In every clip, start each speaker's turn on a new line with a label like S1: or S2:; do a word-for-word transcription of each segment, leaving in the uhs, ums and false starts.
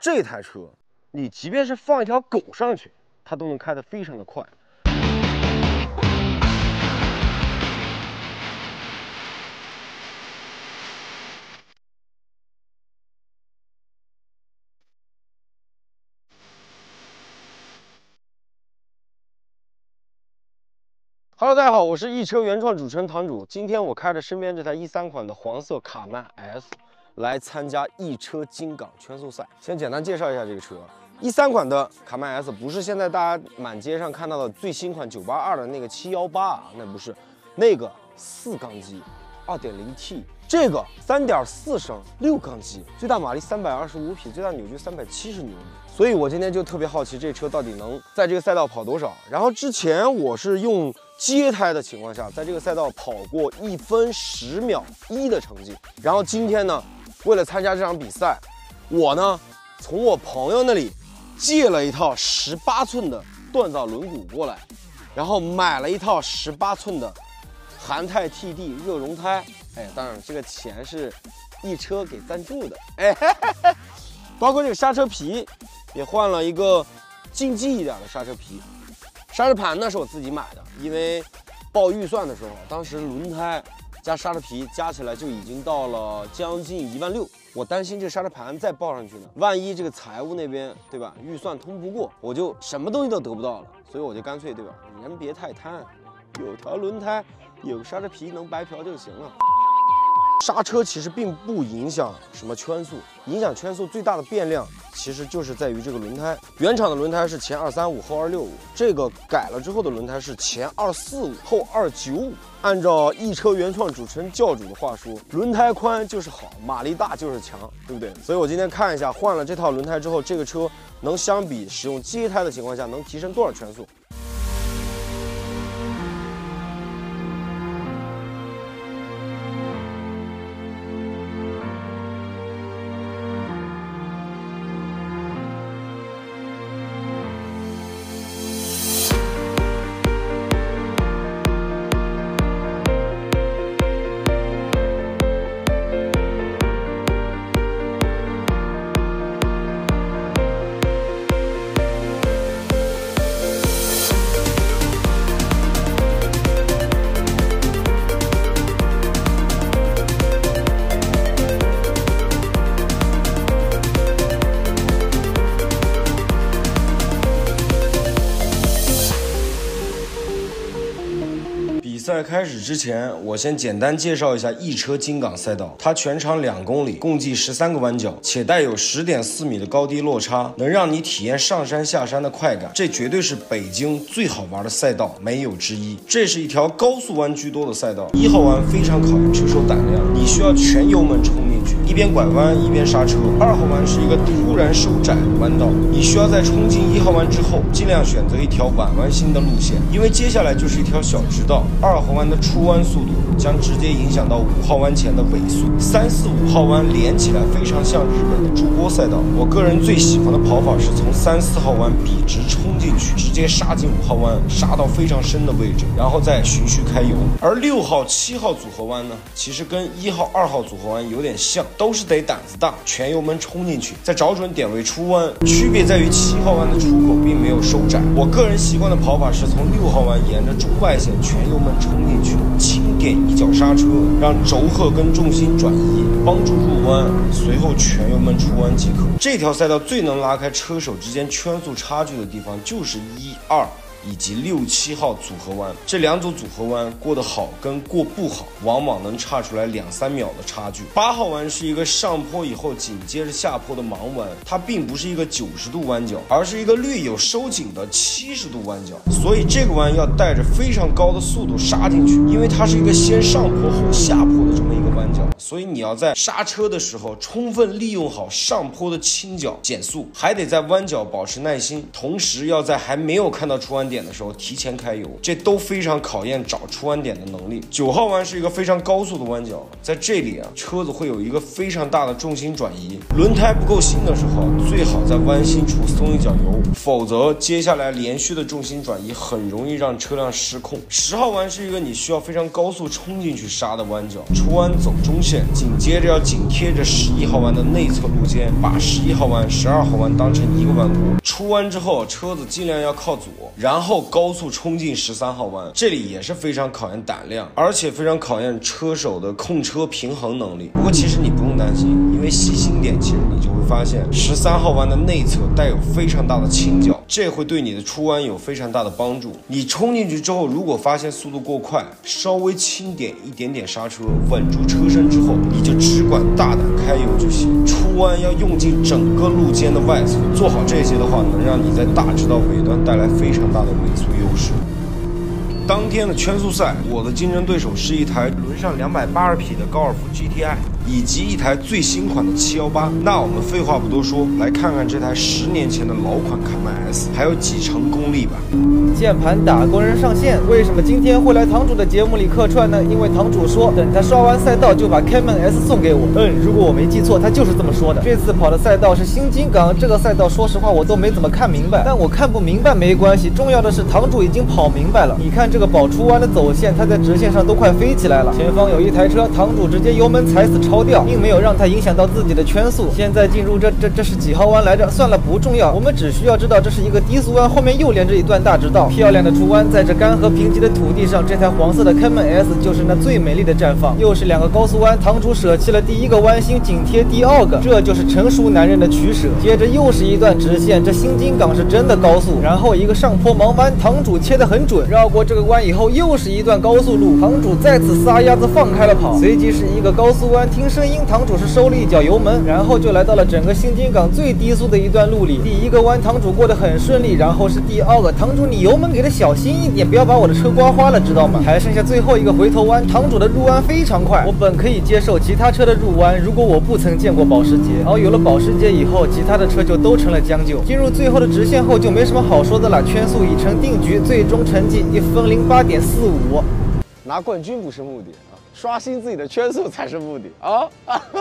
S1: 这台车，你即便是放一条狗上去，它都能开得非常的快。Hello， 大家好，我是易车原创主持人堂主。今天我开着身边这台一三款的黄色卡曼 S 来参加易车金港圈速赛。先简单介绍一下这个车，一三款的卡曼 S 不是现在大家满街上看到的最新款九八二的那个七一八啊，那不是，那个四缸机 二点零 T， 这个三点四升六缸机，最大马力三百二十五匹，最大扭矩三百七十牛米。所以我今天就特别好奇这车到底能在这个赛道跑多少。然后之前我是用街胎的情况下，在这个赛道跑过一分十秒一的成绩。然后今天呢，为了参加这场比赛，我呢从我朋友那里借了一套十八寸的锻造轮毂过来，然后买了一套十八寸的韩泰 T D 热熔胎。哎，当然这个钱是易车给赞助的。哎，嘿嘿嘿，包括这个刹车皮也换了一个竞技一点的刹车皮。刹车盘呢是我自己买的，因为报预算的时候，当时轮胎加刹车皮加起来就已经到了将近一万六，我担心这刹车盘再报上去呢，万一这个财务那边对吧，预算通不过，我就什么东西都得不到了，所以我就干脆对吧，人别太贪，有条轮胎有刹车皮能白嫖就行了。刹车其实并不影响什么圈速，影响圈速最大的变量其实就是在于这个轮胎。原厂的轮胎是前二三五后二六五，这个改了之后的轮胎是前二四五后二九五。按照易车原创主持人教主的话说，轮胎宽就是好，马力大就是强，对不对？所以我今天看一下换了这套轮胎之后，这个车能相比使用街胎的情况下能提升多少圈速。在开始之前，我先简单介绍一下易车金港赛道。它全长两公里，共计十三个弯角，且带有十点四米的高低落差，能让你体验上山下山的快感。这绝对是北京最好玩的赛道，没有之一。这是一条高速弯居多的赛道，一号弯非常考验车手胆量，你需要全油门冲进去，一边拐弯一边刹车。二号弯是一个突然收窄的弯道，你需要在冲进一号弯之后，尽量选择一条婉弯性的路线，因为接下来就是一条小直道。二二号弯的出弯速度将直接影响到五号弯前的尾速，三四五号弯连起来非常像日本的筑波赛道。我个人最喜欢的跑法是从三四号弯笔直冲进去，直接杀进五号弯，杀到非常深的位置，然后再循序开油。而六号、七号组合弯呢，其实跟一号、二号组合弯有点像，都是得胆子大，全油门冲进去，再找准点位出弯。区别在于七号弯的出口并没有收窄。我个人习惯的跑法是从六号弯沿着中外线全油门冲进去，轻点一脚刹车，让轴荷跟重心转移，帮助入弯，随后全油门出弯即可。这条赛道最能拉开车手之间圈速差距的地方就是一二以及六七号组合弯，这两组组合弯过得好跟过不好往往能差出来两三秒的差距。八号弯是一个上坡以后紧接着下坡的盲弯，它并不是一个九十度弯角，而是一个略有收紧的七十度弯角，所以这个弯要带着非常高的速度刹进去，因为它是一个先上坡后下坡的这么一个弯角，所以你要在刹车的时候充分利用好上坡的倾角减速，还得在弯角保持耐心，同时要在还没有看到出弯点点的时候提前开油，这都非常考验找出弯点的能力。九号弯是一个非常高速的弯角，在这里啊，车子会有一个非常大的重心转移。轮胎不够新的时候，最好在弯心处松一脚油，否则接下来连续的重心转移很容易让车辆失控。十号弯是一个你需要非常高速冲进去刹的弯角，出弯走中线，紧接着要紧贴着十一号弯的内侧路肩，把十一号弯、十二号弯当成一个弯过。出弯之后，车子尽量要靠左，然后高速冲进十三号弯，这里也是非常考验胆量，而且非常考验车手的控车平衡能力。不过其实你不用担心，因为细心点，其实你就会发现十三号弯的内侧带有非常大的倾角，这会对你的出弯有非常大的帮助。你冲进去之后，如果发现速度过快，稍微轻点一点点刹车，稳住车身之后，你就只管大胆开油就行。出弯要用尽整个路肩的外侧，做好这些的话，能让你在大直道尾端带来非常大的尾速优势。当天的圈速赛，我的竞争对手是一台轮上两百八十匹的高尔夫 G T I， 以及一台最新款的七一八。那我们废话不多说，来看看这台十年前的老款卡曼 S 还有几成功力吧。
S2: 键盘打工人上线，为什么今天会来堂主的节目里客串呢？因为堂主说，等他刷完赛道就把开曼 S 送给我。嗯，如果我没记错，他就是这么说的。这次跑的赛道是新金港，这个赛道说实话我都没怎么看明白，但我看不明白没关系，重要的是堂主已经跑明白了。你看这个保出弯的走线，它在直线上都快飞起来了。前方有一台车，堂主直接油门踩死超掉，并没有让它影响到自己的圈速。现在进入这这这是几号弯来着？算了，不重要，我们只需要知道这是一个低速弯，后面又连着一段大直道。漂亮的出弯，在这干涸贫瘠的土地上，这台黄色的开曼 S 就是那最美丽的绽放。又是两个高速弯，堂主舍弃了第一个弯心，紧贴第二个，这就是成熟男人的取舍。接着又是一段直线，这新金港是真的高速。然后一个上坡盲弯，堂主切得很准，绕过这个弯以后，又是一段高速路，堂主再次撒丫子放开了跑。随即是一个高速弯，听声音，堂主是收了一脚油门，然后就来到了整个新金港最低速的一段路里。第一个弯堂主过得很顺利，然后是第二个，堂主你油门给的小心一点，不要把我的车刮花了，知道吗？还剩下最后一个回头弯，堂主的入弯非常快，我本可以接受其他车的入弯，如果我不曾见过保时捷。然后有了保时捷以后，其他的车就都成了将就。进入最后的直线后就没什么好说的了，圈速已成定局，最终成绩一分零八点四五。
S1: 拿冠军不是目的啊，刷新自己的圈速才是目的啊！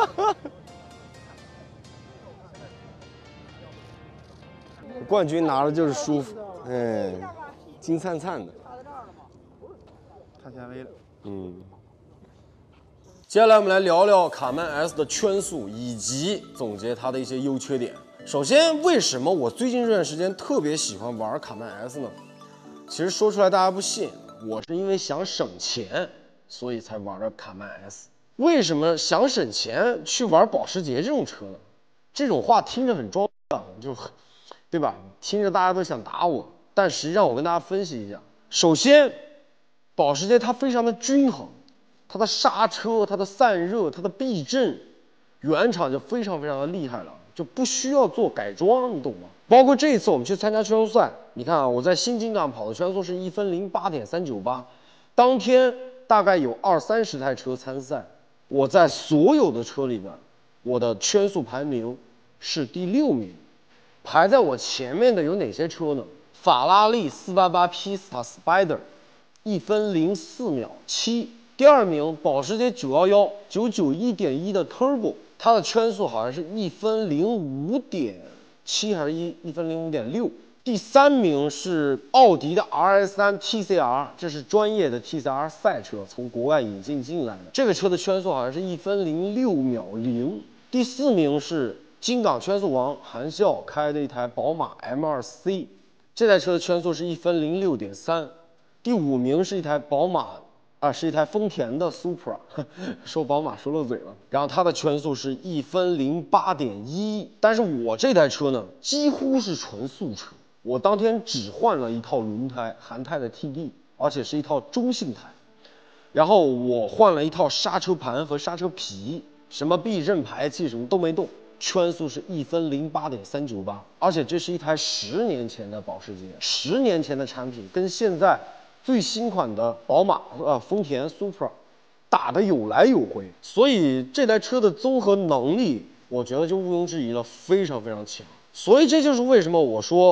S1: 冠军拿了就是舒服，哎，金灿灿的。
S2: 太前卫了。
S1: 嗯。接下来我们来聊聊卡曼 S 的圈速以及总结它的一些优缺点。首先，为什么我最近这段时间特别喜欢玩卡曼 S 呢？其实说出来大家不信，我是因为想省钱，所以才玩的卡曼 S。为什么想省钱去玩保时捷这种车呢？这种话听着很装逼，就很，对吧？听着大家都想打我，但实际上我跟大家分析一下。首先，保时捷它非常的均衡，它的刹车、它的散热、它的避震，原厂就非常非常的厉害了，就不需要做改装，你懂吗？包括这一次我们去参加圈速赛，你看啊，我在新金港跑的圈速是一分零八点三九八，当天大概有二三十台车参赛，我在所有的车里面，我的圈速排名是第六名。排在我前面的有哪些车呢？法拉利四八八 Pista Spider， 一分零四秒七。第二名，保时捷九一一 九九一点一的 Turbo， 它的圈速好像是一分零五点七还是一一分零五点六。第三名是奥迪的 R S 三 T C R， 这是专业的 T C R 赛车，从国外引进进来的。这个车的圈速好像是一分零六秒零。第四名是金港圈速王韩笑开的一台宝马 M 二 C， 这台车的圈速是一分零六点三。第五名是一台宝马啊，是一台丰田的 Supra， 说宝马说漏嘴了。然后它的圈速是一分零八点一。但是我这台车呢，几乎是纯素车。我当天只换了一套轮胎，韩泰的 T D， 而且是一套中性胎。然后我换了一套刹车盘和刹车皮，什么避震排气什么都没动。圈速是一分零八点三九八，而且这是一台十年前的保时捷，十年前的产品跟现在最新款的宝马呃丰田 Supra 打得有来有回，所以这台车的综合能力，我觉得就毋庸置疑了，非常非常强。所以这就是为什么我说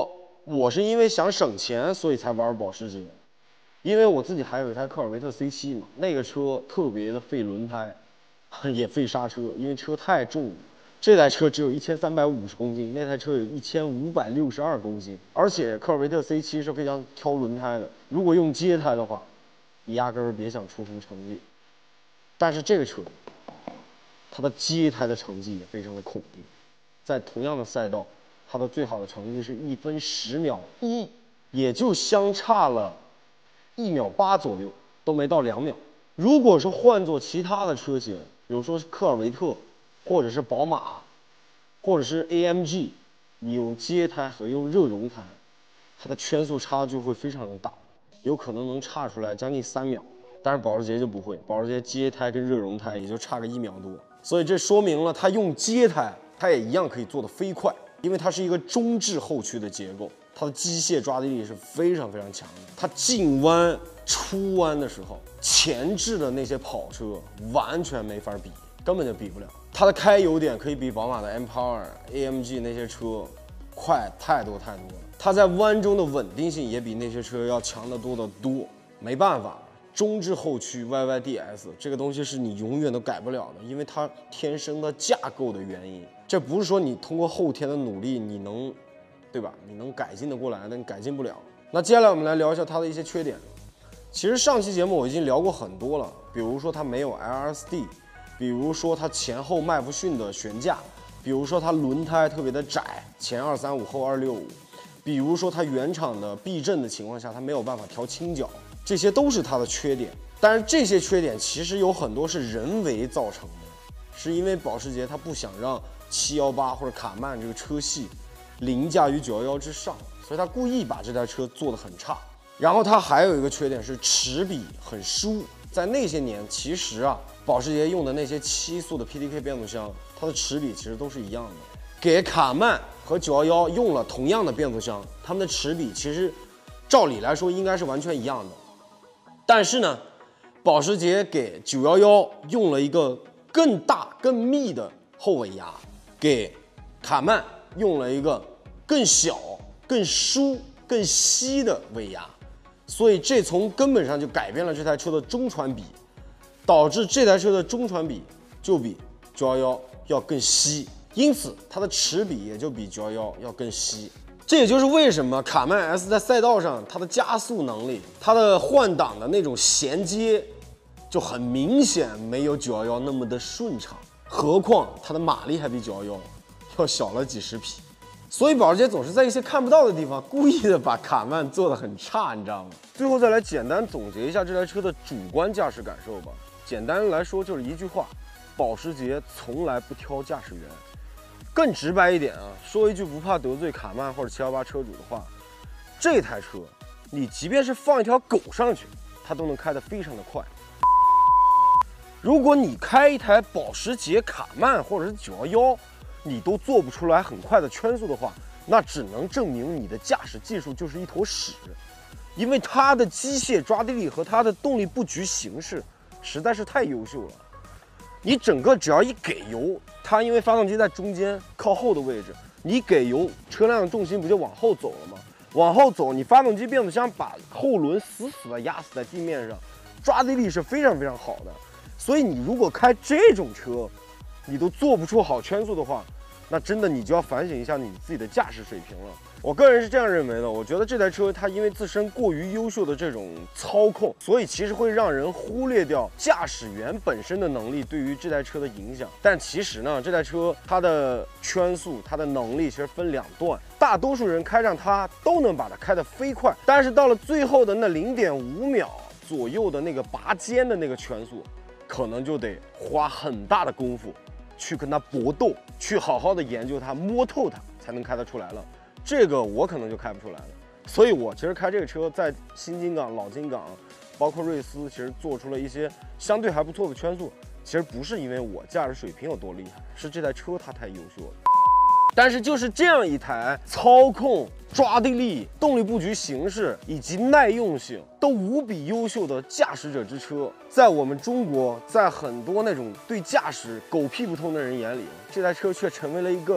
S1: 我是因为想省钱，所以才玩保时捷。因为我自己还有一台科尔维特 C 七 嘛，那个车特别的费轮胎，也费刹车，因为车太重了。这台车只有一千三百五十公斤，那台车有一千五百六十二公斤。而且科尔维特 C 七 是非常挑轮胎的，如果用街胎的话，你压根儿别想出什么成绩。但是这个车，它的街胎的成绩也非常的恐怖，在同样的赛道，它的最好的成绩是一分十秒一，也就相差了一秒八左右，都没到两秒。如果是换做其他的车型，比如说是科尔维特，或者是宝马，或者是 A M G， 你用街胎和用热熔胎，它的圈速差距会非常的大，有可能能差出来将近三秒。但是保时捷就不会，保时捷街胎跟热熔胎也就差个一秒多，所以这说明了它用街胎，它也一样可以做得飞快，因为它是一个中置后驱的结构，它的机械抓地力是非常非常强的。它进弯、出弯的时候，前置的那些跑车完全没法比，根本就比不了。它的开油点可以比宝马的 M-Power、A M G 那些车快太多太多了。它在弯中的稳定性也比那些车要强得多得多。没办法，中置后驱 Y Y D S 这个东西是你永远都改不了的，因为它天生的架构的原因。这不是说你通过后天的努力你能，对吧？你能改进得过来，但你改进不了。那接下来我们来聊一下它的一些缺点。其实上期节目我已经聊过很多了，比如说它没有 L S D， 比如说它前后麦弗逊的悬架，比如说它轮胎特别的窄，前二三五后二六五，比如说它原厂的避震的情况下它没有办法调倾角，这些都是它的缺点。但是这些缺点其实有很多是人为造成的，是因为保时捷它不想让七一八或者卡曼这个车系凌驾于九一一之上，所以它故意把这台车做得很差。然后它还有一个缺点是齿比很疏，在那些年其实啊，保时捷用的那些七速的 P D K 变速箱，它的齿比其实都是一样的。给卡曼和九一一用了同样的变速箱，它们的齿比其实照理来说应该是完全一样的。但是呢，保时捷给九一一用了一个更大更密的后尾牙，给卡曼用了一个更小更疏更稀的尾牙，所以这从根本上就改变了这台车的中传比，导致这台车的中传比就比九一一要更稀，因此它的齿比也就比九一一要更稀。这也就是为什么卡曼 S 在赛道上它的加速能力，它的换挡的那种衔接就很明显没有九一一那么的顺畅，何况它的马力还比九一一要小了几十匹。所以保时捷总是在一些看不到的地方故意的把卡曼做得很差，你知道吗？最后再来简单总结一下这台车的主观驾驶感受吧。简单来说就是一句话，保时捷从来不挑驾驶员。更直白一点啊，说一句不怕得罪卡曼或者七一八车主的话，这台车你即便是放一条狗上去，它都能开得非常的快。如果你开一台保时捷卡曼或者是九一一，你都做不出来很快的圈速的话，那只能证明你的驾驶技术就是一坨屎，因为它的机械抓地力和它的动力布局形式实在是太优秀了。你整个只要一给油，它因为发动机在中间靠后的位置，你给油，车辆的重心不就往后走了吗？往后走，你发动机变速箱把后轮死死的压死在地面上，抓地力是非常非常好的。所以你如果开这种车，你都做不出好圈速的话，那真的你就要反省一下你自己的驾驶水平了。我个人是这样认为的，我觉得这台车它因为自身过于优秀的这种操控，所以其实会让人忽略掉驾驶员本身的能力对于这台车的影响。但其实呢，这台车它的圈速、它的能力其实分两段，大多数人开上它都能把它开得飞快，但是到了最后的那零点五秒左右的那个拔尖的那个圈速，可能就得花很大的功夫去跟它搏斗，去好好的研究它，摸透它，才能开得出来了。这个我可能就开不出来了。所以我其实开这个车，在新金港、老金港，包括瑞思，其实做出了一些相对还不错的圈速。其实不是因为我驾驶水平有多厉害，是这台车它太优秀了。但是就是这样一台操控、抓地力、动力布局形式以及耐用性都无比优秀的驾驶者之车，在我们中国，在很多那种对驾驶狗屁不通的人眼里，这台车却成为了一个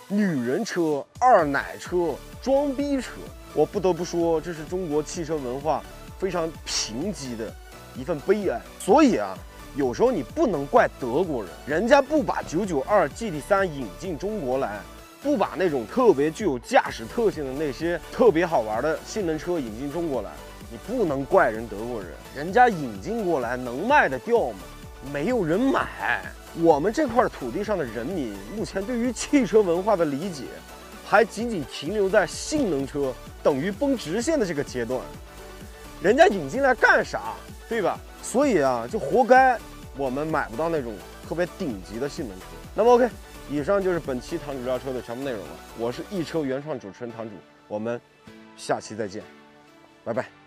S1: 女人车、二奶车、装逼车。我不得不说，这是中国汽车文化非常贫瘠的一份悲哀。所以啊，有时候你不能怪德国人，人家不把九九二 G T 三引进中国来，不把那种特别具有驾驶特性的那些特别好玩的性能车引进中国来，你不能怪人德国人，人家引进过来能卖得掉吗？没有人买。我们这块土地上的人民目前对于汽车文化的理解，还仅仅停留在性能车等于崩直线的这个阶段。人家引进来干啥，对吧？所以啊，就活该我们买不到那种特别顶级的性能车。那么 OK， 以上就是本期堂主聊车的全部内容了。我是易车原创主持人堂主，我们下期再见，拜拜。